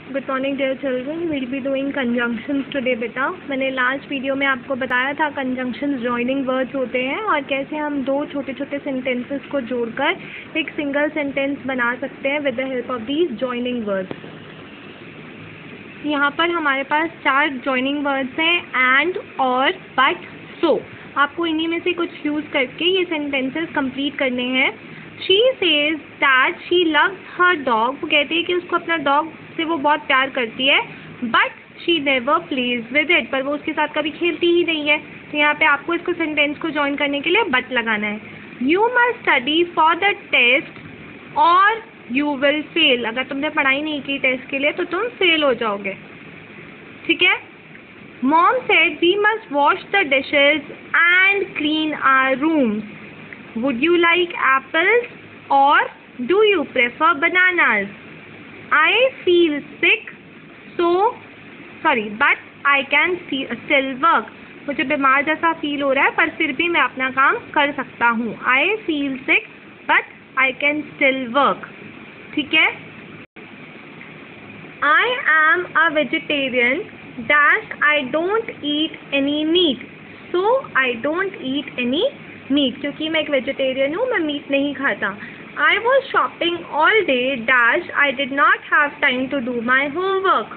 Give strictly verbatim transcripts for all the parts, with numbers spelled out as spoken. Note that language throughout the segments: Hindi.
Good morning dear children, will be doing conjunctions today बेटा। मैंने लास्ट वीडियो में आपको बताया था कंजंक्शंस जॉइनिंग वर्ड्स होते हैं और कैसे हम दो छोटे छोटे सेंटेंसेस को जोड़कर एक सिंगल सेंटेंस बना सकते हैं with the help of these joining words. यहाँ पर हमारे पास चार जॉइनिंग वर्ड्स हैं, एंड, और, बट, सो। आपको इन्हीं में से कुछ यूज़ करके ये सेंटेंसेस कंप्लीट करने हैं। She says that she loves her dog. वो कहती है कि उसको अपना डॉग से वो बहुत प्यार करती है, but she never plays with it. पर वो उसके साथ कभी खेलती ही नहीं है। तो यहाँ पे आपको इसको सेंटेंस को ज्वाइन करने के लिए बट लगाना है। You must study for the test और यू विल फेल। अगर तुमने पढ़ाई नहीं की टेस्ट के लिए तो तुम फेल हो जाओगे, ठीक है। Mom said we must wash the dishes and clean our rooms. Would you like apples और do you prefer bananas? I feel sick, so sorry, but I can still work. मुझे बीमार जैसा फील हो रहा है पर फिर भी मैं अपना काम कर सकता हूँ। I feel sick, but I can still work. ठीक है। I am a vegetarian dash I don't eat any meat, so I don't eat any meat. क्योंकि मैं एक वेजिटेरियन हूँ, मैं मीट नहीं खाता। I was shopping all day dash I did not have time to do my homework.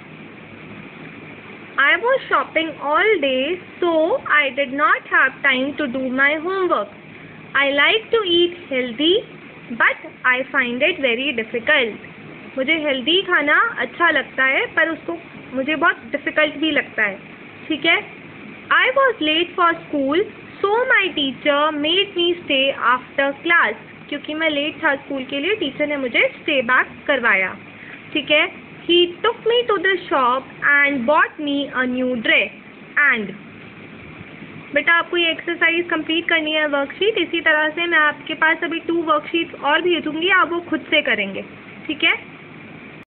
I was shopping all day so I did not have time to do my homework. I like to eat healthy but I find it very difficult. मुझे हेल्दी खाना अच्छा लगता है पर उसको मुझे बहुत डिफ़िकल्ट भी लगता है, ठीक है। I was late for school so my teacher made me stay after class. क्योंकि मैं लेट था स्कूल के लिए, टीचर ने मुझे स्टे बैक करवाया, ठीक है। He took me to the shop and bought me a new dress. And बेटा आपको ये एक्सरसाइज कंप्लीट करनी है वर्कशीट। इसी तरह से मैं आपके पास अभी टू वर्कशीट्स और भेजूंगी, आप वो खुद से करेंगे, ठीक है।